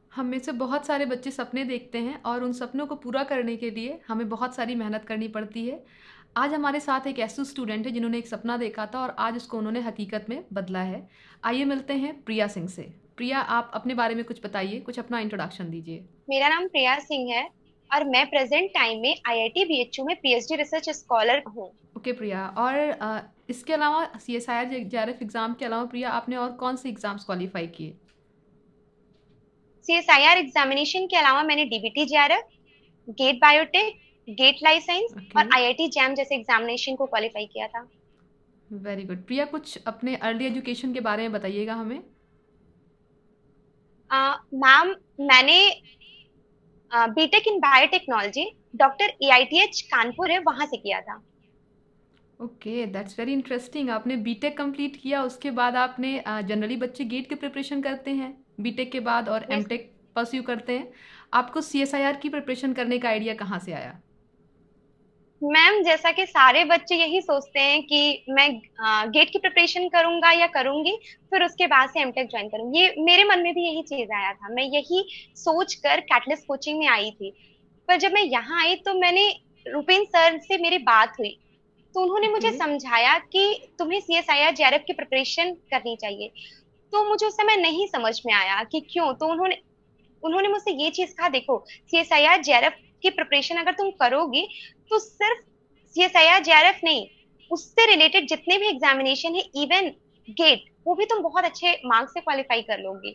हम में से बहुत सारे बच्चे सपने देखते हैं और उन सपनों को पूरा करने के लिए हमें बहुत सारी मेहनत करनी पड़ती है। आज हमारे साथ एक ऐसे स्टूडेंट है जिन्होंने एक सपना देखा था और आज उसको उन्होंने हकीकत में बदला है। आइए मिलते हैं प्रिया सिंह से। प्रिया, आप अपने बारे में कुछ बताइए, कुछ अपना इंट्रोडक्शन दीजिए। मेरा नाम प्रिया सिंह है और मैं प्रेजेंट टाइम में आईआईटी बीएचयू में पीएचडी रिसर्च स्कॉलर हूँ। ओके प्रिया, और इसके अलावा सीएसआईआर जेआरएफ एग्ज़ाम के अलावा प्रिया आपने और कौन से एग्ज़ाम्स क्वालिफाई किए? सीएसआईआर एग्जामिनेशन के अलावा मैंने DBT JRF, GATE biotech, GATE license okay, और आईआईटी जैम जैसे एग्जामिनेशन को क्वालिफाई किया था। Very good. प्रिया, कुछ अपने अर्ली एजुकेशन के बारे में बताइएगा हमें। मैम, मैंने BTech in biotechnology doctor AITH Kanpur है वहां से किया था। Okay, that's very interesting. आपने बीटेक कंप्लीट किया, उसके बाद आपने जनरली बच्चे गेट की प्रिपरेशन करते हैं बीटेक के बाद और यस एमटेक परस्यू करते हैं। आपको सीएसआईआर की प्रिपरेशन करने का आइडिया कहाँ से आया? मैम, जैसा कि सारे बच्चे यही सोचते हैं कि मैं गेट की प्रिपरेशन करूंगा या करूंगी, फिर उसके बाद से एमटेक ज्वाइन करूंगी। ये मेरे मन में भी यही चीज आया था, मैं यही सोच कर कैटलिस्ट कोचिंग में आई थी। पर जब मैं यहाँ आई तो मैंने रुपेन सर से मेरी बात हुई, तो उन्होंने ओके, मुझे समझाया कि तुम्हें सीएसआईआर जेआरएफ की प्रिपरेशन करनी चाहिए। तो मुझे उस समय नहीं समझ में आया कि क्यों। तो उन्होंने उन्होंने मुझसे ये चीज कहा, देखो, सीएसआईआर जेआरएफ की प्रिपरेशन अगर तुम करोगी तो सिर्फ सीएसआईआर जेआरएफ नहीं, उससे रिलेटेड जितने भी एग्जामिनेशन है, इवन गेट, वो भी तुम बहुत अच्छे मार्क्स से क्वालिफाई कर लोगी।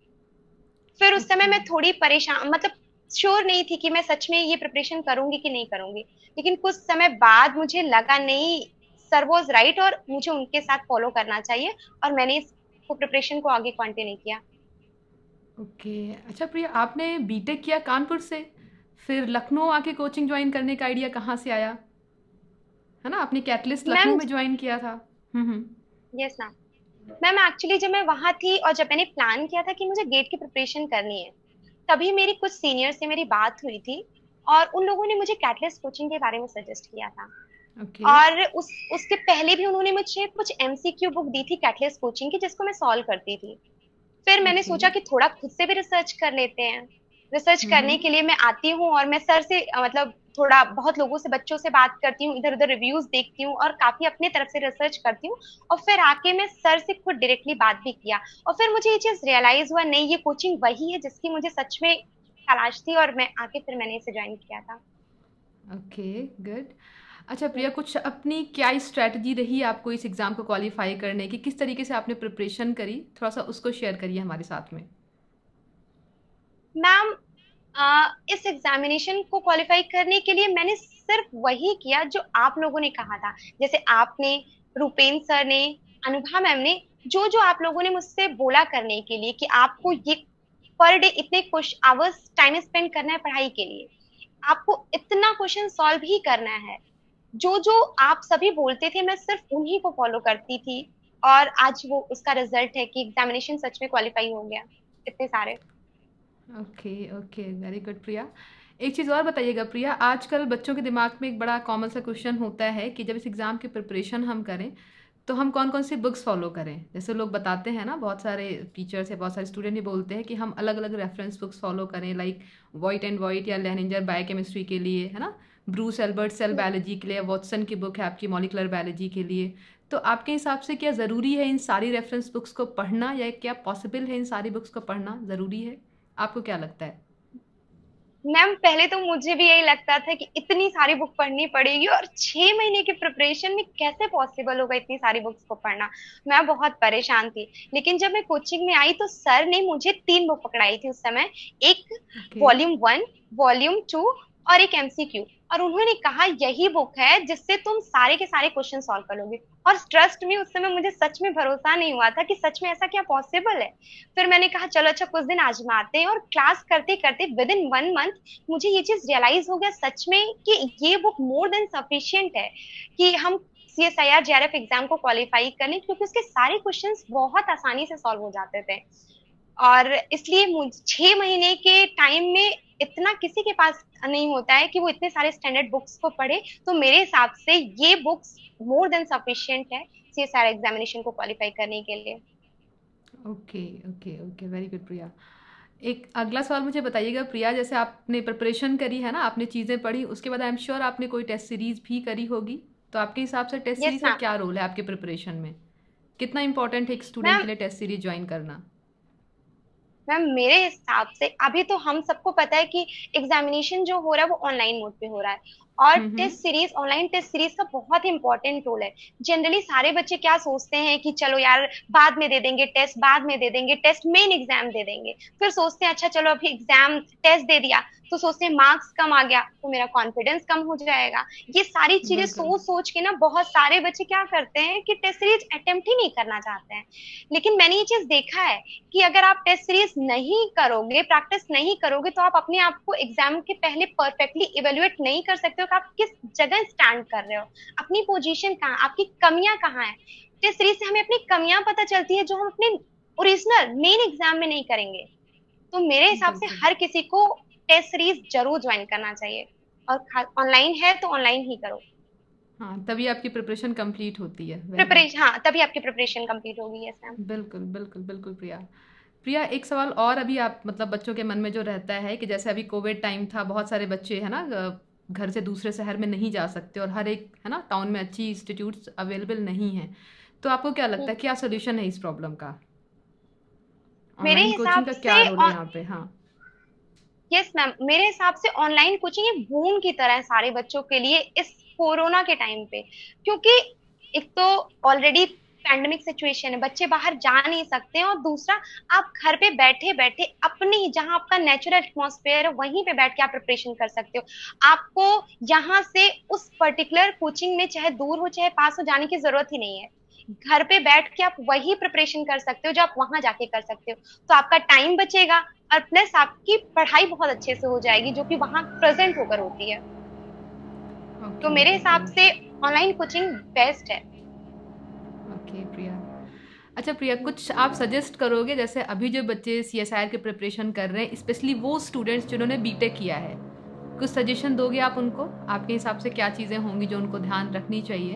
फिर उस समय ओके, मैं थोड़ी परेशान, मतलब श्योर नहीं थी कि मैं सच में ये प्रिपरेशन करूंगी कि नहीं करूंगी। लेकिन कुछ समय बाद मुझे लगा नहीं, सर वॉज राइट और मुझे उनके साथ फॉलो करना चाहिए, और मैंने इस प्रिपरेशन को आगे कंटिन्यू किया। ओके। अच्छा प्रिया, आपने बीटेक किया कानपुर से, फिर लखनऊ आके कोचिंग ज्वाइन करने का आइडिया कहाँ से आया? है ना, आपने कैटलिस्ट लखनऊ मैम, में ज्वाइन किया था। Hmm. Yes ma'am. Ma'am, actually जब मैं वहां थी और जब मैंने प्लान किया था कि मुझे गेट की प्रिपरेशन करनी है, तभी मेरी कुछ सीनियर से मेरी बात हुई थी और उन लोगों ने मुझे कैटलिस्ट कोचिंग के बारे में सजेस्ट किया था। ओके, और उसके पहले भी उन्होंने मुझे कुछ एमसीक्यू बुक दी थी कैटलिस्ट कोचिंग की, जिसको मैं सॉल्व करती थी। फिर मैंने ओके। सोचा कि थोड़ा खुद से भी रिसर्च कर लेते हैं। रिसर्च करने हम्म। के लिए मैं आती हूँ और मैं सर से मतलब थोड़ा बहुत लोगों से, बच्चों से बात करती हूँ, इधर उधर रिव्यूज देखती हूँ और काफी अपने तरफ से रिसर्च करती हूँ। और फिर आके मैं सर से खुद डायरेक्टली बात भी किया। और फिर मुझे ये चीज रियलाइज हुआ, नहीं, ये कोचिंग वही है जिसकी मुझे सच में तलाश थी, और मैं आके फिर मैंने इसे ज्वाइन किया था। Okay, good. अच्छा प्रिया, कुछ अपनी क्या स्ट्रैटेजी रही आपको इस एग्ज़ाम को क्वालिफाई करने की? किस तरीके से आपने प्रिपरेशन करी? थोड़ा सा उसको शेयर करिए हमारे साथ में। मैम, इस एग्जामिनेशन को क्वालिफाई करने के लिए मैंने सिर्फ वही किया जो आप लोगों ने कहा था। जैसे आपने, रुपेन सर ने, अनुभा मैम ने, जो जो आप लोगों ने मुझसे बोला करने के लिए कि आपको ये पर डे इतने कुछ आवर्स टाइम स्पेंड करना है पढ़ाई के लिए, आपको इतना क्वेश्चन सॉल्व ही करना है, जो जो आप सभी बोलते थे, मैं सिर्फ उन्हीं को फॉलो करती थी। और आज वो उसका रिजल्ट है कि एग्जामिनेशन सच में क्वालिफाई हो गया, इतने सारे। Okay, okay, very good Priya. एक चीज़ और बताइएगा प्रिया, आजकल बच्चों के दिमाग में एक बड़ा कॉमन सा क्वेश्चन होता है कि जब इस एग्ज़ाम की प्रिपरेशन हम करें तो हम कौन कौन सी बुक्स फॉलो करें? जैसे लोग बताते हैं ना, बहुत सारे टीचर्स या बहुत सारे स्टूडेंट ये बोलते हैं कि हम अलग अलग रेफरेंस बुक्स फॉलो करें, लाइक वॉइट एंड वाइट या लेनिंजर बायोकेमिस्ट्री के लिए, है ना, ब्रूस एल्बर्ट सेल बायोलॉजी के लिए, वॉटसन की बुक है आपकी मॉलिकुलर बायोलॉजी के लिए। तो आपके हिसाब से क्या ज़रूरी है इन सारी रेफरेंस बुक्स को पढ़ना, या क्या पॉसिबल है इन सारी बुक्स को पढ़ना ज़रूरी है? आपको क्या लगता है? मैम, पहले तो मुझे भी यही लगता था कि इतनी सारी बुक पढ़नी पड़ेगी और 6 महीने की प्रिपरेशन में कैसे पॉसिबल होगा इतनी सारी बुक्स को पढ़ना। मैं बहुत परेशान थी। लेकिन जब मैं कोचिंग में आई तो सर ने मुझे 3 बुक पकड़ाई थी उस समय। एक ओके, वॉल्यूम 1, वॉल्यूम 2 और एक एमसीक्यू। और उन्होंने कहा यही बुक है जिससे तुम सारे के सारे क्वेश्चन सॉल्व कर लोगे। और ट्रस्ट में, उस समय मुझे सच में भरोसा नहीं हुआ था कि सच में ऐसा क्या पॉसिबल है। फिर मैंने कहा चलो अच्छा कुछ दिन आजमाते हैं, और क्लास करते करते विद इन 1 मंथ मुझे ये चीज रियलाइज हो गया सच में कि ये बुक मोर देन सफिशियंट है कि हम सीएसआईआर जेआरएफ एग्जाम को क्वालिफाई कर लें, क्योंकि उसके सारे क्वेश्चंस बहुत आसानी से सॉल्व हो जाते थे। और इसलिए 6 महीने के टाइम में इतना किसी के पास नहीं होता है कि वो इतने सारे स्टैंडर्ड बुक्स को पढ़े। तो मेरे हिसाब से ये बुक्स मोर देन सफिशियंट है सीएसआर एग्जामिनेशन को क्वालिफाई करने के लिए। Okay, okay, okay, very good Priya. एक अगला सवाल मुझे बताइएगा प्रिया, जैसे आपने प्रिपरेशन करी है ना, आपने चीज़ें पढ़ी, उसके बाद आई एम श्योर आपने कोई टेस्ट सीरीज भी करी होगी। तो आपके हिसाब से टेस्ट यस सीरीज का मैम। क्या रोल है आपके प्रिपरेशन में? कितना इंपॉर्टेंट है एक स्टूडेंट मैम के लिए टेस्ट सीरीज ज्वाइन करना? मैम मेरे हिसाब से अभी तो हम सबको पता है कि एग्जामिनेशन जो हो रहा है वो ऑनलाइन मोड पे हो रहा है, और hmm. Test series, online test series का बहुत ही इंपॉर्टेंट रोल है। जनरली सारे बच्चे क्या सोचते हैं कि चलो यार बाद में दे देंगे टेस्ट, बाद में दे देंगे टेस्ट, मेन एग्जाम दे देंगे। फिर सोचते हैं अच्छा चलो अभी एग्जाम टेस्ट दे दिया तो सोचते हैं मार्क्स कम आ गया तो मेरा कॉन्फिडेंस कम हो जाएगा। ये सारी चीजें बिल्कुल। सोच सोच के ना बहुत सारे बच्चे क्या करते हैं कि टेस्ट सीरीज अटेम्प्ट ही नहीं करना चाहते हैं। लेकिन मैंने ये चीज देखा है कि अगर आप टेस्ट सीरीज नहीं करोगे, प्रैक्टिस नहीं करोगे, तो आप अपने आप को एग्जाम के पहले परफेक्टली इवेल्युएट नहीं कर सकते हो कि आप किस जगह स्टैंड कर रहे हो, अपनी पोजीशन कहाँ, आपकी कमियां कहाँ है। टेस्ट सीरीज से हमें अपनी कमियां पता चलती है जो हम अपने ओरिजिनल मेन एग्जाम में नहीं करेंगे। तो मेरे हिसाब से बिल्कुल। हर किसी को टेस्ट सीरीज जरूर ज्वाइन करना चाहिए, और ऑनलाइन है तो ऑनलाइन ही करो। हाँ, तभी आपकी प्रिपरेशन कंप्लीट होती है। Very good. प्रिपरेशन, हाँ तभी आपकी प्रिपरेशन कंप्लीट होगी। Yes ma'am. बिल्कुल बिल्कुल बिल्कुल प्रिया। प्रिया, एक सवाल और अभी आप मतलब बच्चों के मन में जो रहता है कि जैसे अभी कोविड टाइम था, बहुत सारे बच्चे है ना घर से दूसरे शहर में नहीं जा सकते, और हर एक है ना टाउन में अच्छी इंस्टीट्यूट्स अवेलेबल नहीं है। तो आपको क्या लगता है क्या सोल्यूशन है इस प्रॉब्लम का? मेरे ऑनलाइन कोचिंग हिसाब का क्या से रोल है यहाँ पे? हाँ। यस मैम, मेरे हिसाब से ऑनलाइन कोचिंग एक बूम की तरह है सारे बच्चों के लिए इस कोरोना के टाइम पे। क्योंकि एक तो ऑलरेडी पैंडेमिक सिचुएशन है, बच्चे बाहर जा नहीं सकते हैं, और दूसरा आप घर पे बैठे बैठे अपनी जहां आपका नेचुरल एटमॉस्फेयर है वहीं पे बैठ के आप प्रिपरेशन कर सकते हो। आपको यहाँ से उस पर्टिकुलर कोचिंग में चाहे दूर हो चाहे पास हो जाने की जरूरत ही नहीं है। घर पे बैठ के आप वही प्रिपरेशन कर सकते हो जो आप वहां जाके कर सकते हो। तो आपका टाइम बचेगा, और प्लस आपकी पढ़ाई बहुत अच्छे से हो जाएगी जो कि वहां प्रेजेंट होकर होती है। तो ओके मेरे ओके। हिसाब से ऑनलाइन कोचिंग बेस्ट है। ओके प्रिया। अच्छा प्रिया, कुछ आप सजेस्ट करोगे जैसे अभी जो बच्चे सीएसआईआर के प्रिपरेशन कर रहे हैं, स्पेशली वो स्टूडेंट्स जिन्होंने बीटेक किया है, कुछ सजेशन दोगे आप उनको? आपके हिसाब से क्या चीज़ें होंगी जो उनको ध्यान रखनी चाहिए?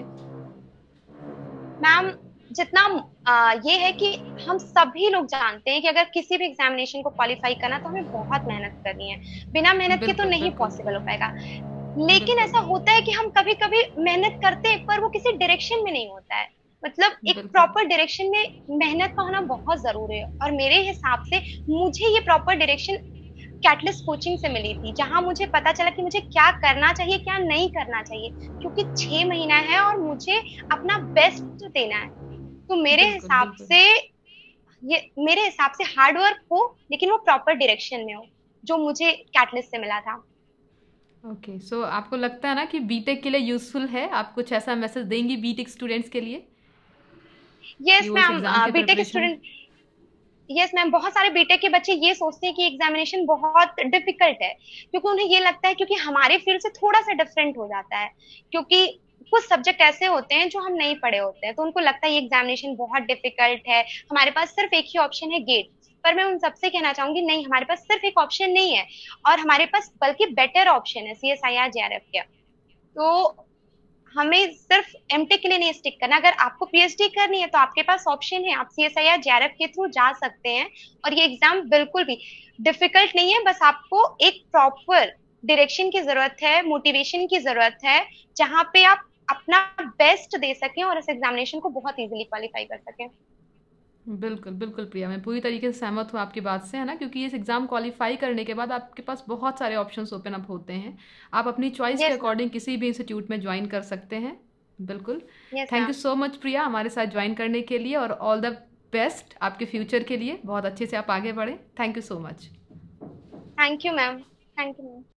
मैम जितना ये है कि हम सभी लोग जानते हैं कि अगर किसी भी एग्जामिनेशन को क्वालिफाई करना तो हमें बहुत मेहनत करनी है, बिना मेहनत के तो बिल्कुल नहीं बिल्कुल। पॉसिबल हो पाएगा। लेकिन बिल्कुल ऐसा होता है कि हम कभी कभी मेहनत करते हैं पर वो किसी डायरेक्शन में नहीं होता है। मतलब एक बिल्कुल। प्रॉपर डायरेक्शन में मेहनत का होना बहुत जरूरी है, और मेरे हिसाब से मुझे ये प्रॉपर डायरेक्शन कैटलिस्ट कोचिंग से मिली थी, जहां मुझे पता चला कि मुझे क्या करना चाहिए क्या नहीं करना चाहिए। क्योंकि 6 महीना है और मुझे अपना बेस्ट देना है। तो बिल्कुल बिल्कुल। मेरे हिसाब से हार्ड वर्क हो लेकिन वो प्रॉपर डायरेक्शन में हो, जो मुझे कैटलिस्ट से मिला था। ओके, सो आपको लगता है ना कि बीटेक के लिए यूजफुल है? आप कुछ ऐसा मैसेज देंगी बीटेक स्टूडेंट्स के लिए कि यस वो इस मैम। एग्ज़ाम के BTech preparation? Student, yes ma'am, बहुत सारे बीटेक के बच्चे ये सोचते हैं कि एग्जामिनेशन बहुत डिफिकल्ट है, क्योंकि उन्हें ये लगता है क्योंकि हमारे फील्ड से थोड़ा सा डिफरेंट हो जाता है। क्योंकि कुछ सब्जेक्ट ऐसे होते हैं जो हम नहीं पढ़े होते हैं, तो उनको लगता है ये एग्जामिनेशन बहुत डिफिकल्ट है, हमारे पास सिर्फ एक ही ऑप्शन है गेट। पर मैं उन सबसे कहना चाहूंगी नहीं, हमारे पास सिर्फ एक ऑप्शन नहीं है, और हमारे पास बल्कि बेटर ऑप्शन है सीएसआईआर जेआरएफ का। तो हमें सिर्फ एमटेक के लिए नहीं स्टिक करना, अगर आपको पीएचडी करनी है तो आपके पास ऑप्शन है, आप सीएसआईआर जेआरएफ के थ्रू जा सकते हैं। और ये एग्जाम बिल्कुल भी डिफिकल्ट नहीं है, बस आपको एक प्रॉपर डायरेक्शन की जरूरत है, मोटिवेशन की जरूरत है, जहां पे आप अपना बेस्ट दे सकें और इस एग्जामिनेशन को बहुत इजीली क्वालिफाई कर सकें। बिल्कुल बिल्कुल प्रिया, मैं पूरी तरीके से सहमत हूँ आपकी बात से, है ना, क्योंकि इस एग्ज़ाम क्वालिफाई करने के बाद आपके पास बहुत सारे ऑप्शंस ओपन अप होते हैं। आप अपनी चॉइस के यस मैम। अकॉर्डिंग किसी भी इंस्टीट्यूट में ज्वाइन कर सकते हैं। बिल्कुल। Yes thank you ma'am. So much Priya हमारे साथ ज्वाइन करने के लिए, और ऑल द बेस्ट आपके फ्यूचर के लिए। बहुत अच्छे से आप आगे बढ़ें। Thank you so much. Thank you ma'am. Thank you ma'am.